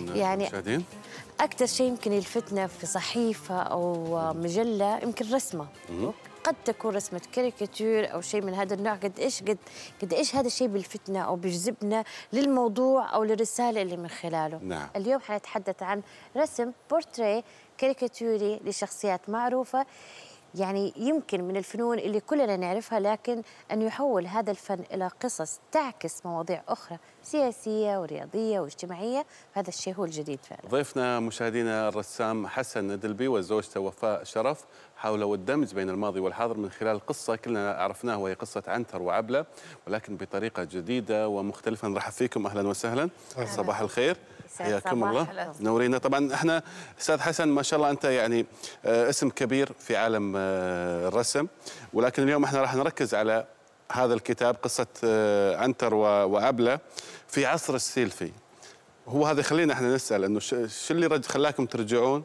يعني المشاهدين. أكثر شيء يمكن يلفتنا في صحيفة أو مجلة يمكن رسمة. قد تكون رسمة كاريكاتير أو شيء من هذا النوع. قد إيش هذا الشيء بيلفتنا أو بيجذبنا للموضوع أو للرسالة اللي من خلاله. نعم. اليوم حنتحدث عن رسم بورتريه كاريكاتوري لشخصيات معروفة، يعني يمكن من الفنون اللي كلنا نعرفها، لكن أن يحول هذا الفن إلى قصص تعكس مواضيع أخرى سياسية ورياضية واجتماعية، هذا الشيء هو الجديد فعلا. ضيفنا مشاهدينا الرسام حسن ندلبي وزوجته وفاء شرف حاولوا الدمج بين الماضي والحاضر من خلال قصة كلنا عرفناها، وهي قصة عنتر وعبلة، ولكن بطريقة جديدة ومختلفة. نرحب فيكم، أهلا وسهلا. صباح الخير، حياكم الله، نورينا. طبعا احنا استاذ حسن ما شاء الله انت يعني اسم كبير في عالم الرسم، ولكن اليوم احنا راح نركز على هذا الكتاب، قصة عنتر وعبلة في عصر السيلفي. هو هذا خلينا احنا نسأل انه شو اللي خلاكم ترجعون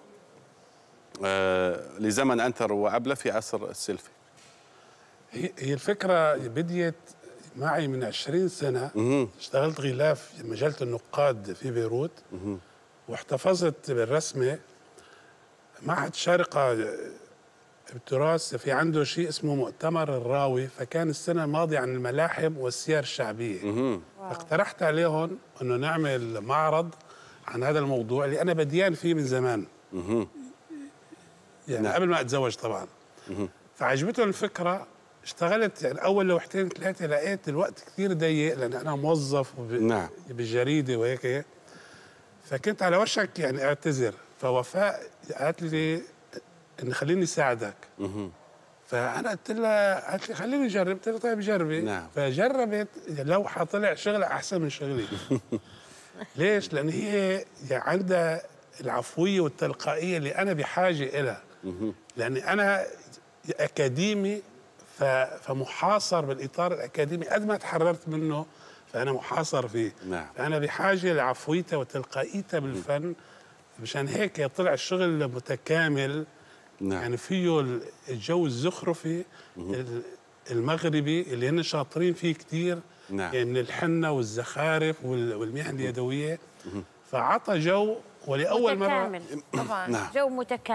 لزمن عنتر وعبلة في عصر السيلفي؟ هي الفكرة بديت معي من 20 سنة. اشتغلت غلاف في مجلة النقاد في بيروت، واحتفظت بالرسمة. معهد شارقة التراث في عنده شيء اسمه مؤتمر الراوي، فكان السنة الماضية عن الملاحم والسير الشعبية. فاقترحت عليهم انه نعمل معرض عن هذا الموضوع اللي انا بديان فيه من زمان، يعني قبل ما اتزوج طبعا. فعجبتهم الفكرة، اشتغلت يعني اول لوحتين ثلاثة، لقيت الوقت كثير ضيق لان انا موظف بالجريدة وهيك، فكنت على وشك يعني اعتذر. فوفاء قالت لي ان خليني ساعدك. فانا قلت لها، قالت لي خليني اجرب. قلت لها طيب جربي. فجربت لوحه، طلع شغلها احسن من شغلي. ليش؟ لان هي عندها العفويه والتلقائيه اللي انا بحاجه لها، لاني انا اكاديمي، فمحاصر بالاطار الاكاديمي. قد ما تحررت منه فانا محاصر فيه. فانا بحاجه لعفويتها وتلقائيتها بالفن، مشان هيك طلع الشغل متكامل. يعني فيه الجو الزخرفي المغربي اللي هن شاطرين فيه كثير، يعني من الحنة والزخارف والمهن اليدوية. فعطى جو ولأول مرة طبعا جو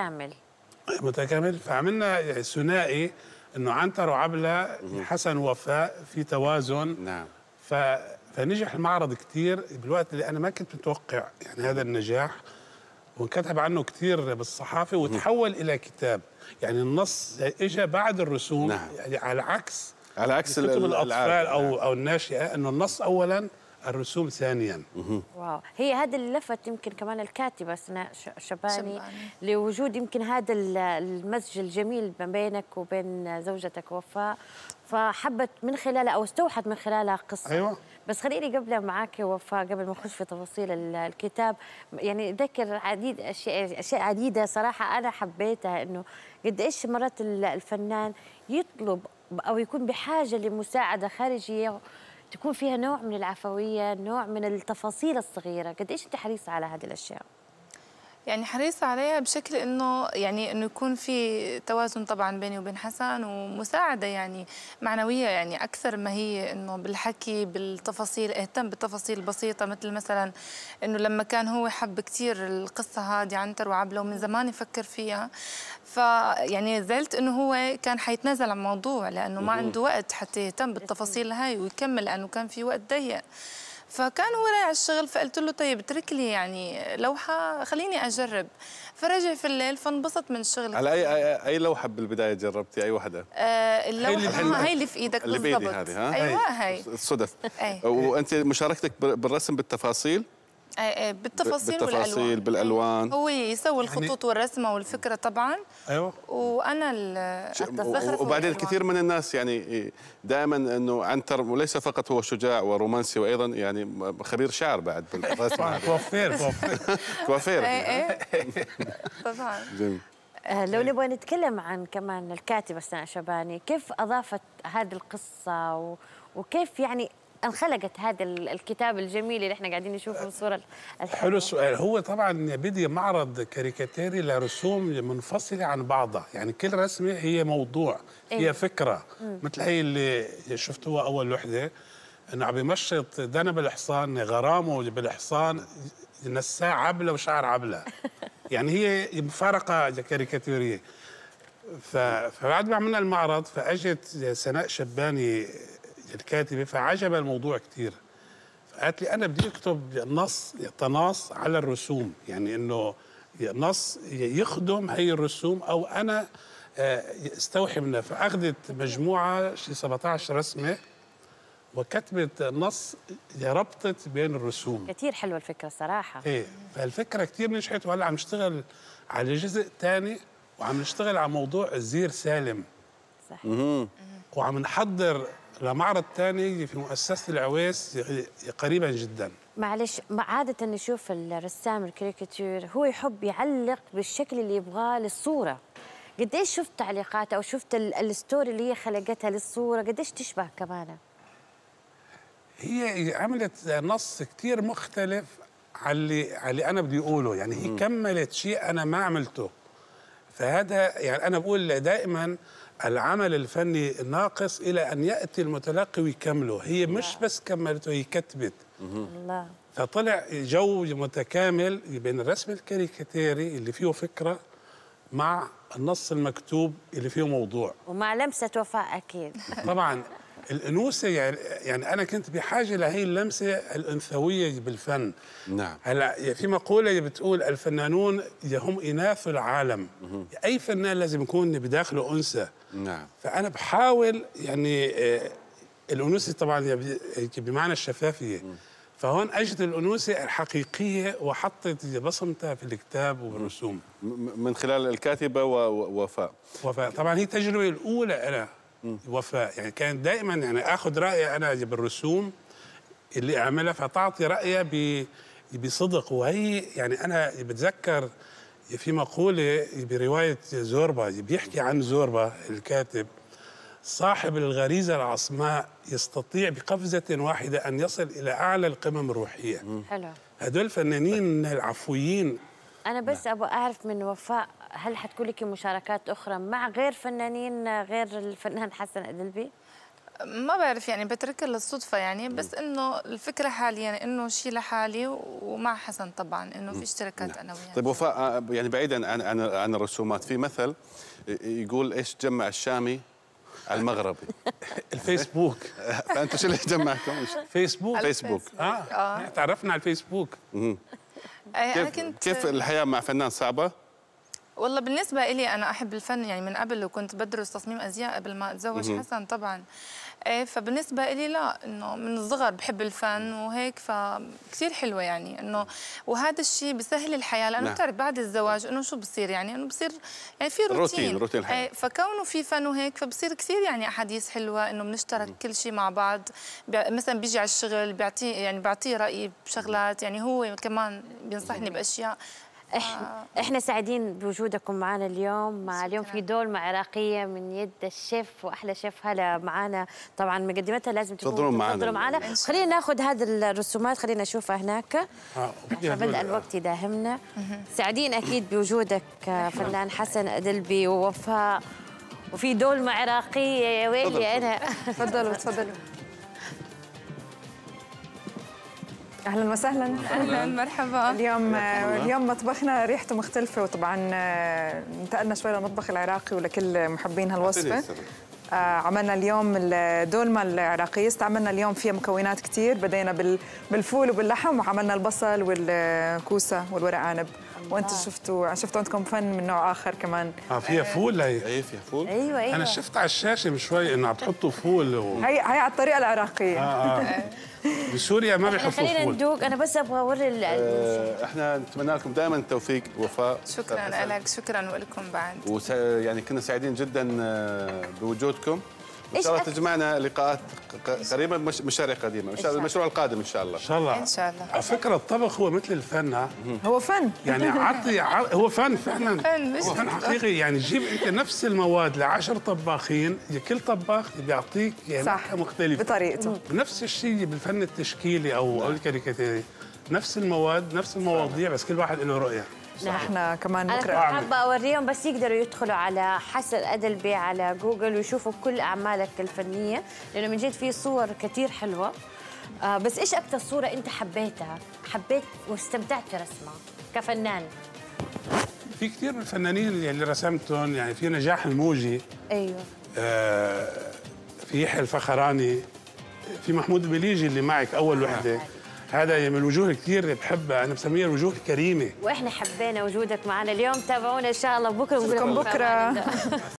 متكامل. فعملنا يعني ثنائي انه عنتر وعبلة، حسن ووفاء، في توازن. فنجح المعرض كثير بالوقت اللي انا ما كنت متوقع يعني هذا النجاح، وانكتب عنه كثير بالصحافه وتحول الى كتاب. يعني النص اجى بعد الرسوم. يعني على عكس كتب الاطفال او الناشئه، انه النص اولا الرسوم ثانيا. واو، هي هذا اللي لفت يمكن كمان الكاتبه سناء شباني لوجود يمكن هذا المزج الجميل ما بينك وبين زوجتك وفاء، فحبت من خلالها او استوحت من خلالها قصه. ايوه. بس خليني قبل معك وفاء، قبل ما نخش في تفاصيل الكتاب، يعني ذكر اشياء عديده صراحه انا حبيتها، انه قد ايش مرات الفنان يطلب او يكون بحاجه لمساعده خارجيه تكون فيها نوع من العفويه، نوع من التفاصيل الصغيره. قد ايش انت حريصه على هذه الاشياء؟ يعني حريصة عليها بشكل انه يكون في توازن طبعا بيني وبين حسن، ومساعدة يعني معنوية، يعني اكثر ما هي انه بالحكي بالتفاصيل. اهتم بالتفاصيل البسيطة، مثل مثلا انه لما كان هو حب كثير القصة هذه عنتر وعبلة ومن زمان يفكر فيها، فيعني زعلت انه هو كان حيتنازل عن الموضوع لانه ما عنده وقت حتى يهتم بالتفاصيل هاي ويكمل، لانه كان في وقت ضيق. فكان هو رايح على الشغل، فقلت له طيب اترك لي يعني لوحه خليني اجرب. فرجع في الليل فانبسط من الشغل. على اي لوحه بالبدايه جربتي؟ اي وحده؟ اللوحه هي اللي في ايدك اللي بالضبط. بيدي هذه، ها؟ ايوه هي الصدف. وانت مشاركتك بالرسم بالتفاصيل؟ بالتفاصيل بالالوان. هو يسوي الخطوط والرسمه والفكره طبعا. ايوه. وانا وبعدين الكثير من الناس يعني دائما انه عنتر وليس فقط هو شجاع ورومانسي، وايضا يعني خبير شعر بعد بالرسم. كوافير. طبعا. لو نبغى نتكلم عن كمان الكاتبه سناء شباني، كيف اضافت هذه القصه وكيف يعني انخلقت هذا الكتاب الجميل اللي احنا قاعدين نشوفه الصورة الحلوة؟ حلو السؤال. هو طبعا بدي معرض كاريكاتيري لرسوم منفصلة عن بعضها، يعني كل رسمة هي موضوع، هي فكرة. مثل هي اللي شفتوها أول وحدة، إنه عم يمشط ذنب الحصان، غرامه بالحصان نساء عبله وشعر عبله. يعني هي مفارقه كاريكاتوريه. فبعد ما عملنا المعرض فاجت سناء شباني الكاتبه فعجب الموضوع كثير. فقالت لي انا بدي اكتب نص يتناص على الرسوم، يعني انه نص يخدم هي الرسوم او انا استوحي منها. فاخذت مجموعه شي 17 رسمه وكتبت نص ربطت بين الرسوم. كثير حلوه الفكره صراحه. ايه، فالفكره كثير نجحت، وهلا عم نشتغل على جزء ثاني وعم نشتغل على موضوع الزير سالم. صحيح. وعم نحضر لمعرض ثاني في مؤسسه العويس قريبا جدا. معلش، عادة نشوف الرسام الكاريكاتير هو يحب يعلق بالشكل اللي يبغاه للصورة. قديش شفت تعليقات أو شفت الستوري اللي هي خلقتها للصورة قديش تشبه كمان؟ هي عملت نص كتير مختلف على اللي أنا بدي أقوله، يعني هي كملت شيء أنا ما عملته. فهذا يعني أنا بقول دائما العمل الفني ناقص إلى أن يأتي المتلقي ويكمله. هي مش بس كملته، هي كتبت. الله. فطلع جو متكامل بين الرسم الكاريكاتيري اللي فيه فكرة مع النص المكتوب اللي فيه موضوع، ومع لمسة وفاء أكيد. طبعا الأنوثة يعني أنا كنت بحاجة لهي اللمسة الأنثوية بالفن. نعم. هلا في مقولة بتقول الفنانون هم إناث العالم. أي فنان لازم يكون بداخله أنثى. نعم. فأنا بحاول يعني الأنوثة طبعا بمعنى الشفافية. فهون اجت الانوثه الحقيقيه وحطت بصمتها في الكتاب وبالرسوم من خلال الكاتبه ووفاء. وفاء طبعا هي التجربه الاولى انا وفاء، يعني كانت دائما يعني اخذ رايي انا بالرسوم اللي اعملها فتعطي رايها بصدق. وهي يعني انا بتذكر في مقوله بروايه زوربا بيحكي عن زوربا الكاتب: صاحب الغريزة العصماء يستطيع بقفزة واحدة أن يصل إلى أعلى القمم الروحية. حلو. هدول الفنانين العفويين. أنا بس أبغى أعرف من وفاء، هل حتكون لك مشاركات أخرى مع غير فنانين غير الفنان حسن أدلبي؟ ما بعرف، يعني بتركها للصدفة يعني، بس إنه الفكرة حاليا إنه شيء لحالي ومع حسن طبعا إنه في اشتراكات أنا وياه. طيب وفاء، يعني بعيدا عن الرسومات، في مثل يقول ايش جمع الشامي على المغربي؟ الفيسبوك. فانتوا شو اللي جمعكم؟ فيسبوك. تعرفنا على الفيسبوك. كيف الحياة مع فنان صعبة؟ والله بالنسبة إلي أنا أحب الفن يعني من قبل، وكنت بدرس تصميم أزياء قبل ما أتزوج حسن طبعا. فبالنسبة إلي لا، إنه من الصغر بحب الفن وهيك، فكثير حلوة يعني إنه، وهذا الشيء بسهل الحياة، لأنه بتعرف بعد الزواج إنه شو بصير، يعني إنه بصير يعني في روتين الحياة. فكونه في فن وهيك فبصير كثير يعني أحاديث حلوة، إنه بنشترك كل شيء مع بعض. مثلا بيجي على الشغل بيعطيه يعني بعطيه رأيي بشغلات، يعني هو كمان بينصحني بأشياء. احنا سعيدين بوجودكم معنا اليوم. اليوم في دولمة عراقية من يد الشيف واحلى شيف هلا معنا، طبعا مقدمتها لازم تفضلوا معنا. خلينا ناخذ هذه الرسومات، خلينا نشوفها هناك عشان بدأ الوقت يداهمنا. سعيدين اكيد بوجودك فنان حسن أدلبي ووفاء، وفي دولمة عراقية. يا ويلي انا. تفضلوا تفضلوا. اهلا وسهلا. اهلا مرحبا. اليوم مطبخنا ريحته مختلفه، وطبعا انتقلنا شوي للمطبخ العراقي ولكل محبين هالوصفه. عملنا اليوم الدولمه العراقيه، استعملنا اليوم فيها مكونات كثير، بدينا بالفول وباللحم، وعملنا البصل والكوسه والورق عنب. وانتم شفتوا عندكم فن من نوع اخر كمان. فيها فول. هي فيها فول. ايوه انا شفت على الشاشه من شوي انه عم تحطوا فول هي على الطريقه العراقيه. بسوريا ما بيحطوا فول. خلينا ندوق. انا بس ابغى اوري احنا نتمنى لكم دائما التوفيق وفاء. شكرا لك. شكرا ولكم بعد. يعني كنا سعيدين جدا بوجودكم. ان شاء الله تجمعنا لقاءات قريبه، مشاريع قديمه، المشروع القادم ان شاء الله. ان شاء الله. ان شاء الله. على فكره الطبخ هو مثل الفن. هو فن يعني هو فن فعلا. هو فن حقيقي. يعني جيب انت نفس المواد ل10 طباخين، كل طباخ بيعطيك يعني صح مختلفه بطريقته. نفس الشيء بالفن التشكيلي او الكاريكاتيري، نفس المواد نفس المواضيع، بس كل واحد له رؤيه. احنا كمان بكره أنا حابة أوريهم، بس يقدروا يدخلوا على حسن أدلبي على جوجل ويشوفوا كل أعمالك الفنية، لأنه من جد في صور كثير حلوة. بس ايش اكثر صوره انت حبيتها، حبيت واستمتعت في رسمها كفنان؟ في كثير من الفنانين اللي رسمتهم، يعني في نجاح الموجي، ايوه، في يحيى الفخراني، في محمود البليجي اللي معك اول وحده. هذا من الوجوه كثير بحبها، انا بسميها الوجوه الكريمه. واحنا حبينا وجودك معنا اليوم. تابعونا ان شاء الله بكره بكره